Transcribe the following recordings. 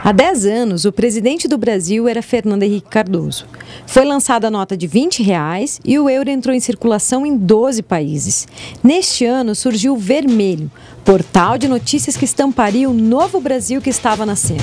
Há 10 anos, o presidente do Brasil era Fernando Henrique Cardoso. Foi lançada a nota de R$20 e o euro entrou em circulação em 12 países. Neste ano surgiu o Vermelho, portal de notícias que estamparia o novo Brasil que estava nascendo.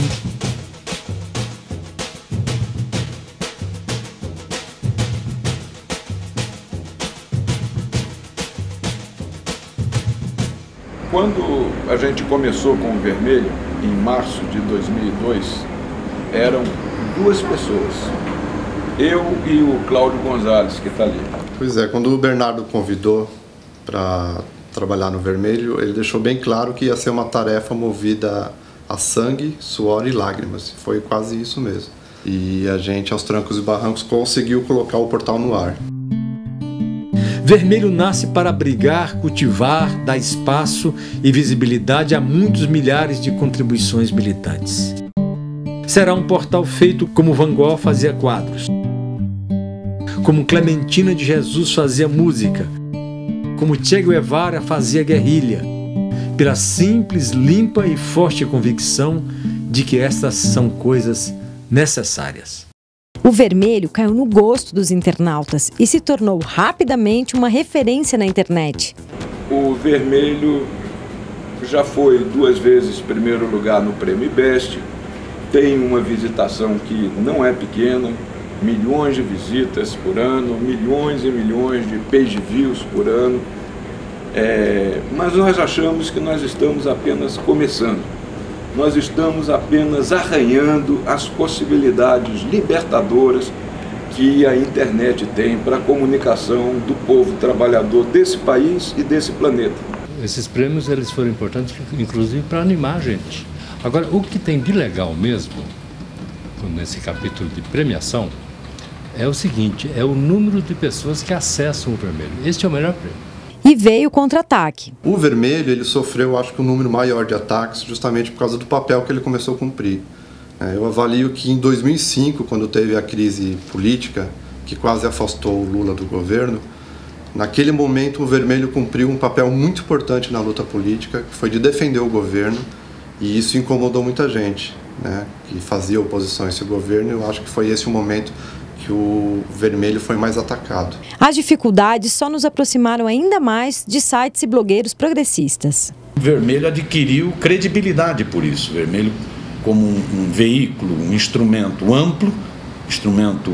Quando a gente começou com o Vermelho, em março de 2002, eram 2 pessoas, eu e o Cláudio Gonzalez, que está ali. Pois é, quando o Bernardo convidou para trabalhar no Vermelho, ele deixou bem claro que ia ser uma tarefa movida a sangue, suor e lágrimas. Foi quase isso mesmo. E a gente, aos trancos e barrancos, conseguiu colocar o portal no ar. Vermelho nasce para abrigar, cultivar, dar espaço e visibilidade a muitos milhares de contribuições militantes. Será um portal feito como Van Gogh fazia quadros, como Clementina de Jesus fazia música, como Che Guevara fazia guerrilha, pela simples, limpa e forte convicção de que estas são coisas necessárias. O Vermelho caiu no gosto dos internautas e se tornou rapidamente uma referência na internet. O Vermelho já foi 2 vezes primeiro lugar no Prêmio Best, tem uma visitação que não é pequena, milhões de visitas por ano, milhões e milhões de page views por ano, mas nós achamos que nós estamos apenas começando. Nós estamos apenas arranhando as possibilidades libertadoras que a internet tem para a comunicação do povo trabalhador desse país e desse planeta. Esses prêmios eles foram importantes, inclusive, para animar a gente. Agora, o que tem de legal mesmo, nesse capítulo de premiação, é o seguinte, é o número de pessoas que acessam o Vermelho. Este é o melhor prêmio. E veio o contra-ataque. O Vermelho, ele sofreu, acho que, um número maior de ataques justamente por causa do papel que ele começou a cumprir. Eu avalio que em 2005, quando teve a crise política, que quase afastou o Lula do governo, naquele momento o Vermelho cumpriu um papel muito importante na luta política, que foi de defender o governo, e isso incomodou muita gente, que fazia oposição a esse governo. Eu acho que foi esse o momento que o Vermelho foi mais atacado. As dificuldades só nos aproximaram ainda mais de sites e blogueiros progressistas. O Vermelho adquiriu credibilidade por isso. O Vermelho, como um veículo, um instrumento amplo, instrumento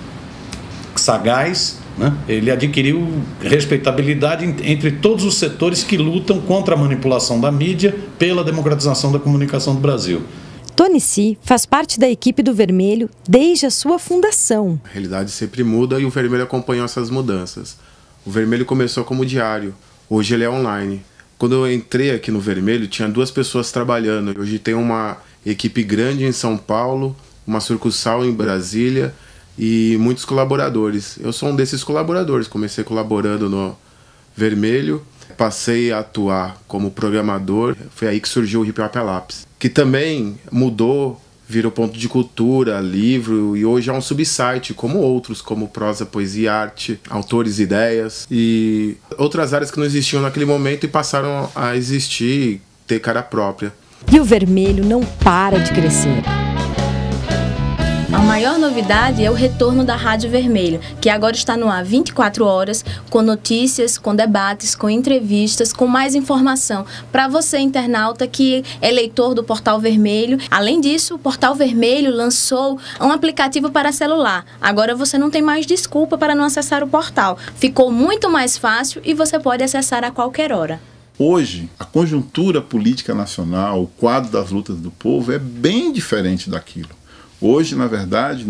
sagaz, ele adquiriu respeitabilidade entre todos os setores que lutam contra a manipulação da mídia pela democratização da comunicação do Brasil. Tony Si faz parte da equipe do Vermelho desde a sua fundação. A realidade sempre muda e o Vermelho acompanhou essas mudanças. O Vermelho começou como diário, hoje ele é online. Quando eu entrei aqui no Vermelho, tinha 2 pessoas trabalhando. Hoje tem uma equipe grande em São Paulo, uma sucursal em Brasília e muitos colaboradores. Eu sou um desses colaboradores, comecei colaborando no Vermelho, passei a atuar como programador, foi aí que surgiu o Hip Hop a Lápis, que também mudou, virou ponto de cultura, livro, e hoje é um subsite, como outros, como prosa, poesia e arte, autores e ideias, e outras áreas que não existiam naquele momento e passaram a existir, ter cara própria. E o Vermelho não para de crescer. A maior novidade é o retorno da Rádio Vermelho, que agora está no ar 24 horas, com notícias, com debates, com entrevistas, com mais informação para você, internauta, que é leitor do Portal Vermelho. Além disso, o Portal Vermelho lançou um aplicativo para celular. Agora você não tem mais desculpa para não acessar o portal. Ficou muito mais fácil e você pode acessar a qualquer hora. Hoje, a conjuntura política nacional, o quadro das lutas do povo é bem diferente daquilo. Hoje, na verdade,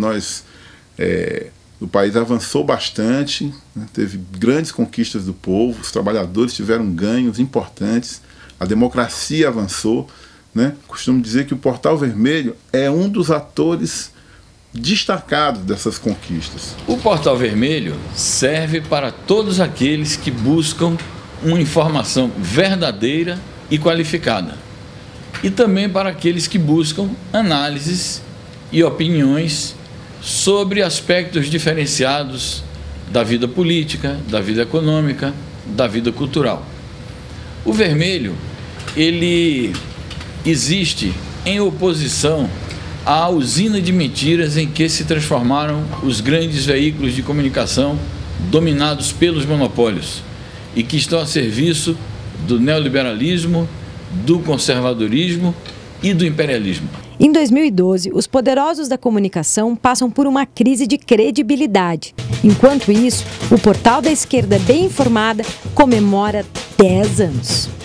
o país avançou bastante, teve grandes conquistas do povo, os trabalhadores tiveram ganhos importantes, a democracia avançou. Costumo dizer que o Portal Vermelho é um dos atores destacados dessas conquistas. O Portal Vermelho serve para todos aqueles que buscam uma informação verdadeira e qualificada, e também para aqueles que buscam análises e opiniões sobre aspectos diferenciados da vida política, da vida econômica, da vida cultural. O Vermelho, ele existe em oposição a usina de mentiras em que se transformaram os grandes veículos de comunicação dominados pelos monopólios e que estão a serviço do neoliberalismo, do conservadorismo e do imperialismo. Em 2012, os poderosos da comunicação passam por uma crise de credibilidade. Enquanto isso, o portal da esquerda bem informada comemora 10 anos.